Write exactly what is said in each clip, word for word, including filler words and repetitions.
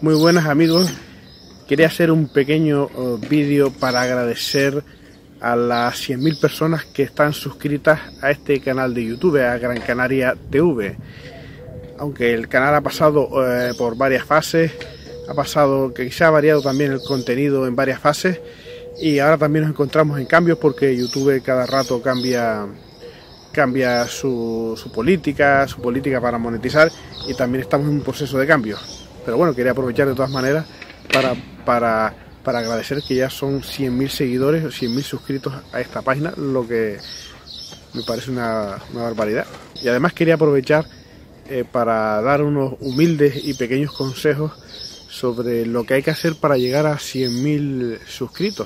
Muy buenas amigos, quería hacer un pequeño uh, vídeo para agradecer a las cien mil personas que están suscritas a este canal de YouTube, a Gran Canaria T V. Aunque el canal ha pasado uh, por varias fases, ha pasado que quizá ha variado también el contenido en varias fases, y ahora también nos encontramos en cambios porque YouTube cada rato cambia cambia su, su política, su política para monetizar, y también estamos en un proceso de cambio. Pero bueno, quería aprovechar de todas maneras para, para, para agradecer que ya son cien mil seguidores o cien mil suscritos a esta página, lo que me parece una, una barbaridad. Y además quería aprovechar eh, para dar unos humildes y pequeños consejos sobre lo que hay que hacer para llegar a cien mil suscritos.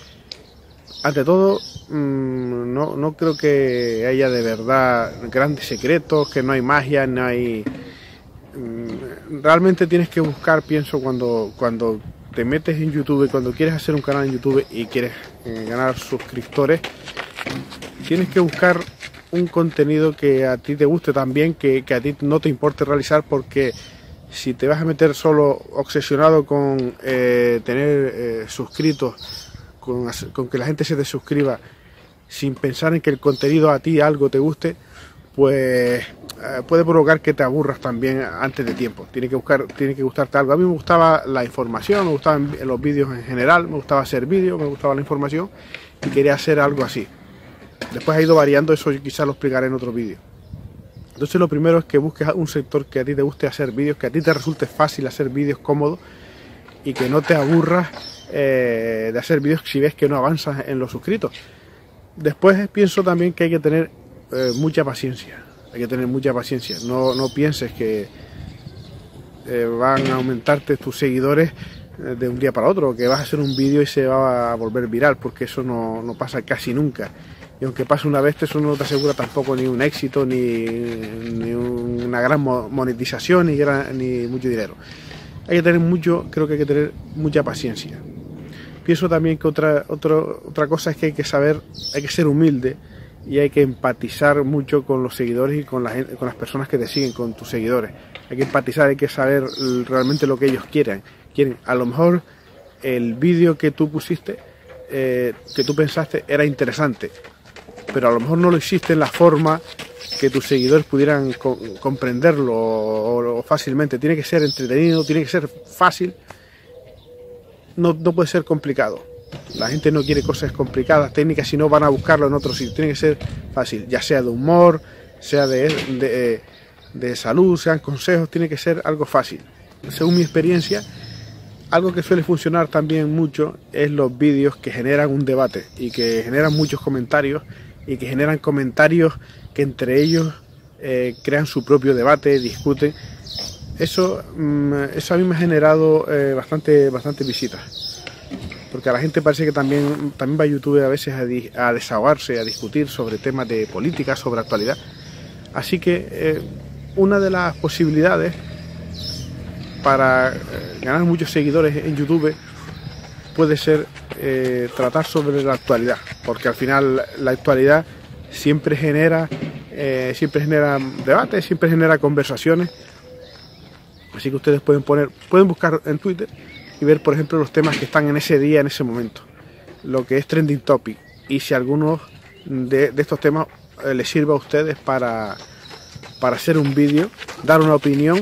Ante todo, mmm, no, no creo que haya de verdad grandes secretos, que no hay magia, no hay... Realmente tienes que buscar, pienso, cuando, cuando te metes en YouTube, cuando quieres hacer un canal en YouTube y quieres eh, ganar suscriptores, tienes que buscar un contenido que a ti te guste también, que, que a ti no te importe realizar, porque si te vas a meter solo obsesionado con eh, tener eh, suscritos, con, con que la gente se te suscriba, sin pensar en que el contenido a ti algo te guste, pues eh, puede provocar que te aburras también antes de tiempo. Tiene que buscar, tiene que gustarte algo. A mí me gustaba la información, me gustaban los vídeos en general, me gustaba hacer vídeos, me gustaba la información y quería hacer algo así. Después ha ido variando, eso quizás lo explicaré en otro vídeo. Entonces lo primero es que busques un sector que a ti te guste hacer vídeos, que a ti te resulte fácil hacer vídeos cómodos y que no te aburras eh, de hacer vídeos si ves que no avanzas en los suscritos. Después pienso también que hay que tener Eh, mucha paciencia, hay que tener mucha paciencia. No, no pienses que eh, van a aumentarte tus seguidores eh, de un día para otro, que vas a hacer un vídeo y se va a volver viral, porque eso no, no pasa casi nunca. Y aunque pase una vez, eso no te asegura tampoco ni un éxito, ni, ni una gran monetización, ni, gran, ni mucho dinero. Hay que tener mucho, creo que hay que tener mucha paciencia. Pienso también que otra, otro, otra cosa es que hay que saber, hay que ser humilde, y hay que empatizar mucho con los seguidores y con, la gente, con las personas que te siguen, con tus seguidores. Hay que empatizar, hay que saber realmente lo que ellos quieren. quieren. A lo mejor el vídeo que tú pusiste, eh, que tú pensaste era interesante, pero a lo mejor no lo hiciste en la forma que tus seguidores pudieran co comprenderlo o, o fácilmente. Tiene que ser entretenido, tiene que ser fácil, no, no puede ser complicado. La gente no quiere cosas complicadas, técnicas, si no van a buscarlo en otro sitio. Tiene que ser fácil, ya sea de humor, sea de, de, de salud, sean consejos, tiene que ser algo fácil. Según mi experiencia, algo que suele funcionar también mucho es los vídeos que generan un debate y que generan muchos comentarios y que generan comentarios que entre ellos eh, crean su propio debate, discuten. Eso, eso a mí me ha generado eh, bastante, bastante visitas. Porque a la gente parece que también, también va a YouTube a veces a, di, a desahogarse, a discutir sobre temas de política, sobre actualidad. Así que eh, una de las posibilidades para eh, ganar muchos seguidores en YouTube puede ser eh, tratar sobre la actualidad, porque al final la actualidad siempre genera, eh, siempre genera debates, siempre genera conversaciones. Así que ustedes pueden poner, pueden buscar en Twitter y ver, por ejemplo, los temas que están en ese día, en ese momento, lo que es trending topic, y si algunos de, de estos temas eh, les sirve a ustedes para, para hacer un vídeo, dar una opinión,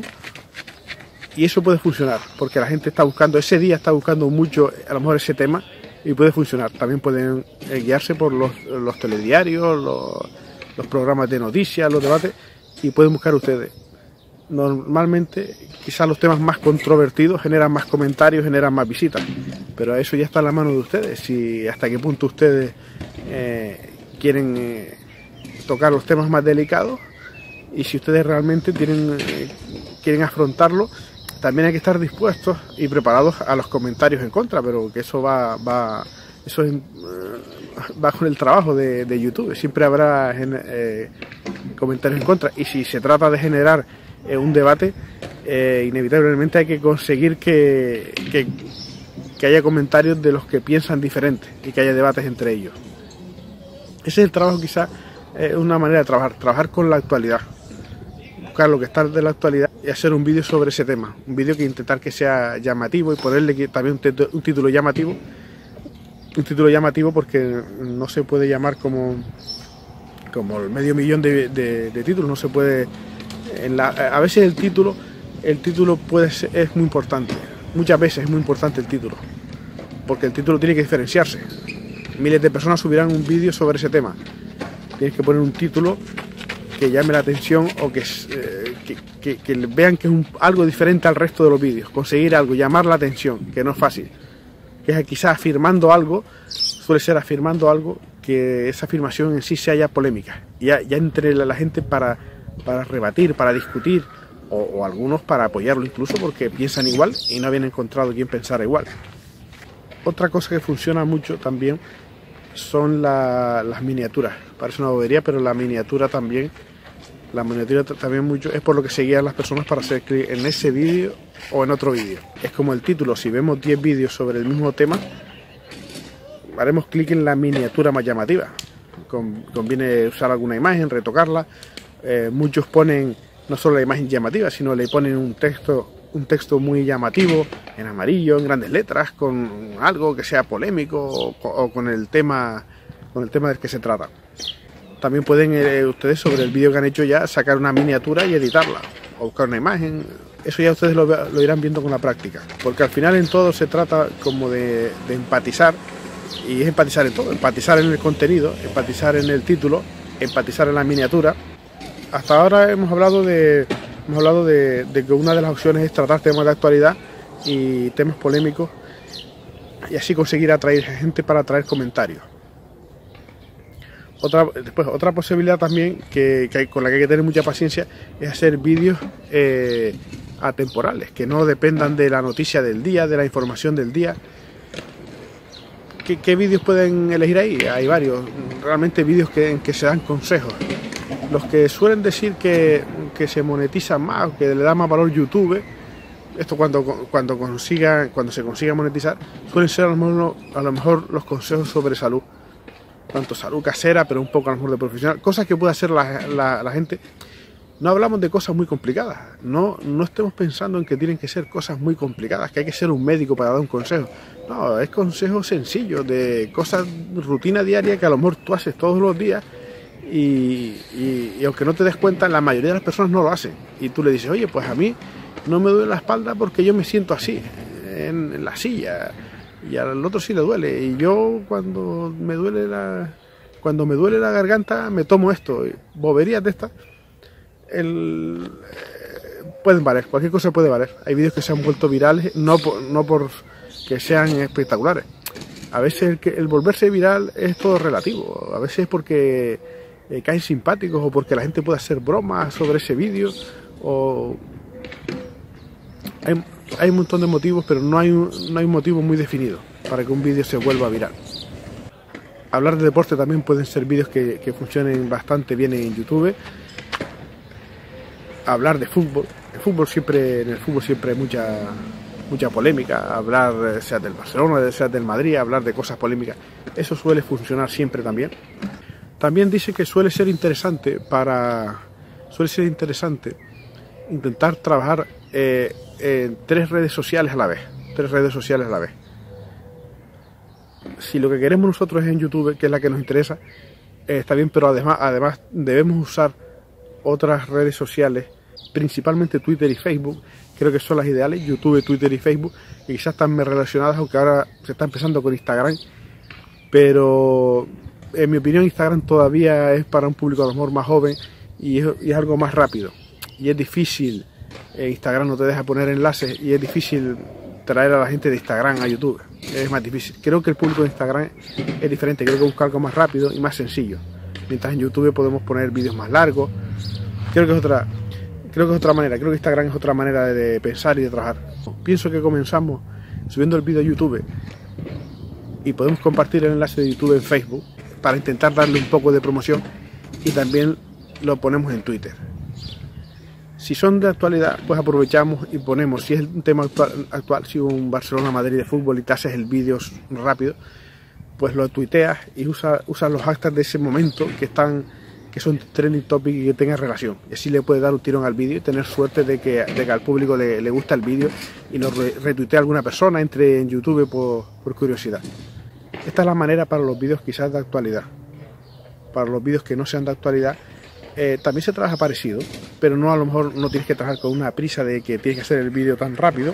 y eso puede funcionar, porque la gente está buscando, ese día está buscando mucho, a lo mejor ese tema, y puede funcionar. También pueden eh, guiarse por los, los telediarios, los, los programas de noticias, los debates, y pueden buscar ustedes. Normalmente quizás los temas más controvertidos generan más comentarios, generan más visitas, pero eso ya está en la mano de ustedes, si hasta qué punto ustedes eh, quieren eh, tocar los temas más delicados, y si ustedes realmente tienen, eh, quieren afrontarlo. También hay que estar dispuestos y preparados a los comentarios en contra, pero que eso va, va, eso es, va con el trabajo de, de YouTube, siempre habrá eh, comentarios en contra, y si se trata de generar un debate, eh, inevitablemente hay que conseguir que, que, que haya comentarios de los que piensan diferente y que haya debates entre ellos. Ese es el trabajo, quizás es una manera de trabajar, trabajar con la actualidad, buscar lo que está de la actualidad y hacer un vídeo sobre ese tema, un vídeo que intentar que sea llamativo y ponerle también un, un título llamativo, un título llamativo porque no se puede llamar como, como el medio millón de, de, de títulos, no se puede, en la, a veces el título, el título puede ser, es muy importante, muchas veces es muy importante el título, porque el título tiene que diferenciarse. Miles de personas subirán un vídeo sobre ese tema, tienes que poner un título que llame la atención o que, eh, que, que, que vean que es un, algo diferente al resto de los vídeos, conseguir algo, llamar la atención, que no es fácil, que es quizás afirmando algo, suele ser afirmando algo, que esa afirmación en sí se haya polémica, ya, ya entre la, la gente para, para rebatir, para discutir, o, o algunos para apoyarlo incluso porque piensan igual y no habían encontrado quien pensara igual. Otra cosa que funciona mucho también son la, las miniaturas. Parece una bobería, pero la miniatura también, la miniatura también mucho es por lo que seguían las personas para hacer clic en ese vídeo o en otro vídeo. Es como el título, si vemos diez vídeos sobre el mismo tema, haremos clic en la miniatura más llamativa. Con, conviene usar alguna imagen, retocarla. Eh, muchos ponen no solo la imagen llamativa, sino le ponen un texto un texto muy llamativo, en amarillo, en grandes letras, con algo que sea polémico o, o con el tema con el tema del que se trata. También pueden eh, ustedes sobre el vídeo que han hecho ya sacar una miniatura y editarla, o buscar una imagen. Eso ya ustedes lo, lo irán viendo con la práctica, porque al final en todo se trata como de, de empatizar, y es empatizar en todo, empatizar en el contenido, empatizar en el título, empatizar en la miniatura. Hasta ahora hemos hablado de Hemos hablado de, de que una de las opciones es tratar temas de actualidad y temas polémicos y así conseguir atraer gente para atraer comentarios. Otra, después, otra posibilidad también que, que hay, con la que hay que tener mucha paciencia es hacer vídeos eh, atemporales, que no dependan de la noticia del día, de la información del día. ¿Qué, qué vídeos pueden elegir ahí? Hay varios, realmente vídeos que, en que se dan consejos. Los que suelen decir que, que se monetizan más, que le da más valor YouTube, esto cuando, cuando, consiga, cuando se consiga monetizar, suelen ser a lo, mejor, a lo mejor los consejos sobre salud, tanto salud casera, pero un poco a lo mejor de profesional, cosas que puede hacer la, la, la gente. No hablamos de cosas muy complicadas, no, no estemos pensando en que tienen que ser cosas muy complicadas, que hay que ser un médico para dar un consejo. No, es consejos sencillos, de cosas, rutina diaria que a lo mejor tú haces todos los días. Y, y, y aunque no te des cuenta, la mayoría de las personas no lo hacen. Y tú le dices, oye, pues a mí no me duele la espalda porque yo me siento así, en, en la silla, y al otro sí le duele. Y yo cuando me duele la, cuando me duele la garganta me tomo esto. Boberías de estas, el, eh, pueden valer, cualquier cosa puede valer. Hay vídeos que se han vuelto virales, no por, no por que sean espectaculares. A veces el, que, el volverse viral es todo relativo. A veces es porque Eh, caen simpáticos o porque la gente puede hacer bromas sobre ese vídeo, o hay, hay un montón de motivos, pero no hay un, no hay un motivo muy definido para que un vídeo se vuelva viral. Hablar de deporte también pueden ser vídeos que, que funcionen bastante bien en YouTube. Hablar de fútbol, el fútbol siempre, en el fútbol siempre hay mucha mucha polémica, hablar sea del Barcelona, sea del Madrid, hablar de cosas polémicas, eso suele funcionar siempre también. También dice que suele ser interesante para suele ser interesante intentar trabajar eh, en tres redes sociales a la vez, tres redes sociales a la vez. Si lo que queremos nosotros es en YouTube, que es la que nos interesa, eh, está bien, pero además, además debemos usar otras redes sociales, principalmente Twitter y Facebook. Creo que son las ideales, YouTube, Twitter y Facebook, y quizás están relacionadas, aunque ahora se está empezando con Instagram, pero en mi opinión Instagram todavía es para un público a lo mejor más joven y es, y es algo más rápido, y es difícil, eh, Instagram no te deja poner enlaces y es difícil traer a la gente de Instagram a YouTube, es más difícil. Creo que el público de Instagram es diferente, creo que busca algo más rápido y más sencillo, mientras en YouTube podemos poner vídeos más largos. Creo que es otra creo que es otra manera, creo que Instagram es otra manera de, de pensar y de trabajar. Pienso que comenzamos subiendo el vídeo a YouTube y podemos compartir el enlace de YouTube en Facebook para intentar darle un poco de promoción, y también lo ponemos en Twitter. Si son de actualidad, pues aprovechamos y ponemos, si es un tema actual, actual si un Barcelona-Madrid de fútbol y te haces el vídeo rápido, pues lo tuiteas y usa, usas los hashtags de ese momento que están, que son trending topic y que tengan relación. Y así le puede dar un tirón al vídeo y tener suerte de que, de que al público le, le gusta el vídeo y nos re, retuitee a alguna persona, entre en YouTube por, por curiosidad. Esta es la manera para los vídeos quizás de actualidad. Para los vídeos que no sean de actualidad, eh, también se trabaja parecido, pero no, a lo mejor no tienes que trabajar con una prisa de que tienes que hacer el vídeo tan rápido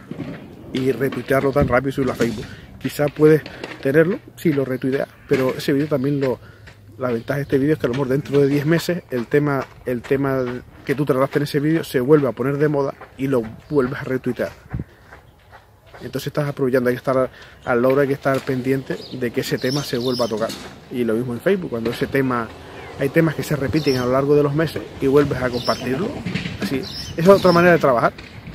y retuitearlo tan rápido y subirlo a Facebook. Quizás puedes tenerlo, sí, lo retuiteas, pero ese vídeo también lo... La ventaja de este vídeo es que a lo mejor dentro de diez meses el tema, el tema que tú trataste en ese vídeo se vuelve a poner de moda y lo vuelves a retuitear. Entonces estás aprovechando, hay que estar al loro, hay que estar pendiente de que ese tema se vuelva a tocar. Y lo mismo en Facebook, cuando ese tema, hay temas que se repiten a lo largo de los meses y vuelves a compartirlo. Así, esa es otra manera de trabajar.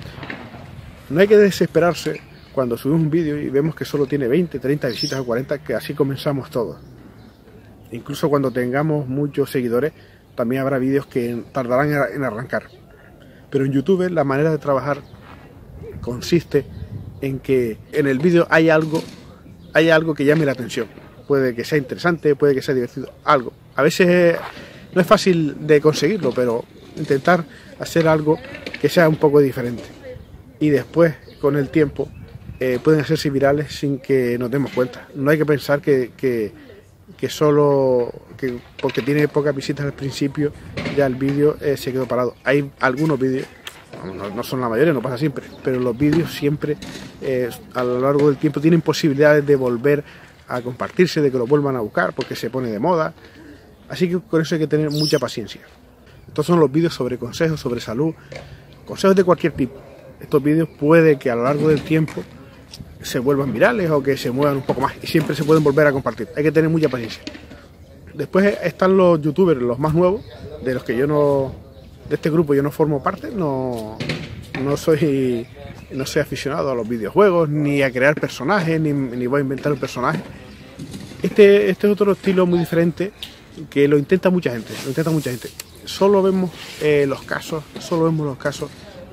No hay que desesperarse cuando subimos un vídeo y vemos que solo tiene veinte, treinta visitas o cuarenta, que así comenzamos todos. Incluso cuando tengamos muchos seguidores, también habrá vídeos que tardarán en arrancar. Pero en YouTube la manera de trabajar consiste en que en el vídeo hay algo, hay algo que llame la atención. Puede que sea interesante, puede que sea divertido, algo. A veces no es fácil de conseguirlo, pero intentar hacer algo que sea un poco diferente. Y después, con el tiempo, eh, pueden hacerse virales sin que nos demos cuenta. No hay que pensar que... que que solo que porque tiene pocas visitas al principio ya el vídeo eh, se quedó parado. Hay algunos vídeos, no, no son la mayoría, no pasa siempre, pero los vídeos siempre eh, a lo largo del tiempo tienen posibilidades de volver a compartirse, de que lo vuelvan a buscar porque se pone de moda, así que con eso hay que tener mucha paciencia. Estos son los vídeos sobre consejos, sobre salud, consejos de cualquier tipo. Estos vídeos puede que a lo largo del tiempo se vuelvan virales o que se muevan un poco más y siempre se pueden volver a compartir. Hay que tener mucha paciencia. Después están los youtubers, los más nuevos, de los que yo no, de este grupo yo no formo parte, no, no soy no soy aficionado a los videojuegos, ni a crear personajes, ni, ni voy a inventar un personaje. Este, este es otro estilo muy diferente que lo intenta mucha gente, lo intenta mucha gente. Solo vemos eh, los casos, solo vemos los casos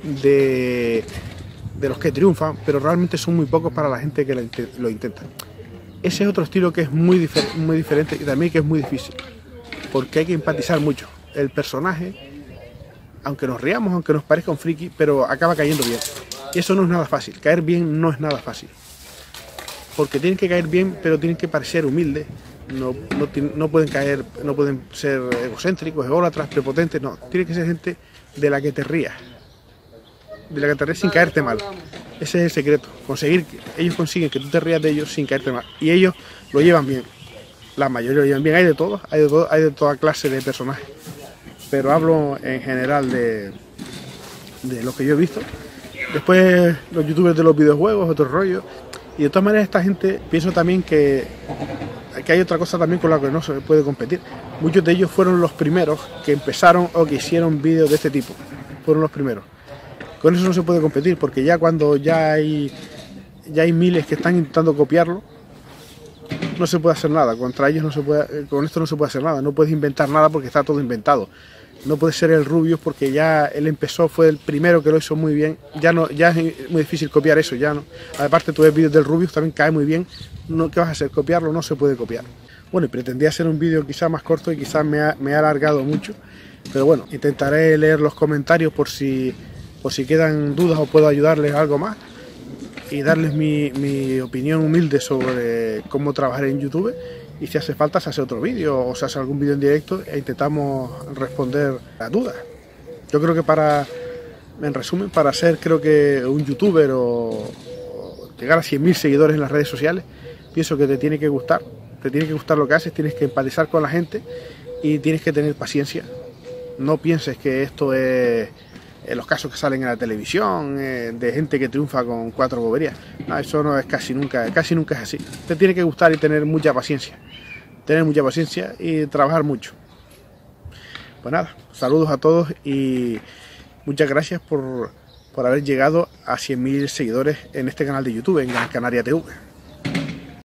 de de los que triunfan, pero realmente son muy pocos para la gente que lo intenta. Ese es otro estilo que es muy, difer muy diferente y también que es muy difícil, porque hay que empatizar mucho. El personaje, aunque nos riamos, aunque nos parezca un friki, pero acaba cayendo bien. Y eso no es nada fácil, caer bien no es nada fácil. Porque tienen que caer bien, pero tienen que parecer humildes, no, no, no pueden caer, no pueden ser egocéntricos, ególatras, prepotentes, no. Tiene que ser gente de la que te rías. de la que te ríes sin caerte mal. Ese es el secreto, conseguir que ellos consiguen que tú te rías de ellos sin caerte mal, y ellos lo llevan bien, la mayoría lo llevan bien. Hay de todos, hay de todo, hay de toda clase de personajes, pero hablo en general de, de lo que yo he visto. Después los youtubers de los videojuegos, otro rollo, y de todas maneras esta gente, pienso también que, que hay otra cosa también con la que no se puede competir. Muchos de ellos fueron los primeros que empezaron o que hicieron vídeos de este tipo, fueron los primeros. Con eso no se puede competir, porque ya cuando ya hay ya hay miles que están intentando copiarlo, no se puede hacer nada. Contra ellos no se puede, con esto no se puede hacer nada. No puedes inventar nada porque está todo inventado. No puede ser el Rubius porque ya él empezó, fue el primero que lo hizo muy bien. Ya no, ya es muy difícil copiar eso, ya no. Aparte tú ves vídeos del Rubius, también cae muy bien. No, ¿qué vas a hacer? Copiarlo no se puede copiar. Bueno, y pretendía hacer un vídeo quizás más corto y quizás me ha, me ha alargado mucho. Pero bueno, intentaré leer los comentarios por si por si quedan dudas o puedo ayudarles algo más y darles mi, mi opinión humilde sobre cómo trabajar en YouTube, y si hace falta se hace otro vídeo o se hace algún vídeo en directo e intentamos responder a dudas. Yo creo que para, en resumen, para ser creo que un youtuber o, o llegar a cien mil seguidores en las redes sociales, pienso que te tiene que gustar, te tiene que gustar lo que haces, tienes que empatizar con la gente y tienes que tener paciencia. No pienses que esto es en los casos que salen en la televisión, eh, de gente que triunfa con cuatro boberías. No, eso no es casi nunca, casi nunca es así. Te tiene que gustar y tener mucha paciencia. Tener mucha paciencia y trabajar mucho. Pues nada, saludos a todos y muchas gracias por, por haber llegado a cien mil seguidores en este canal de YouTube, en Gran Canaria T V.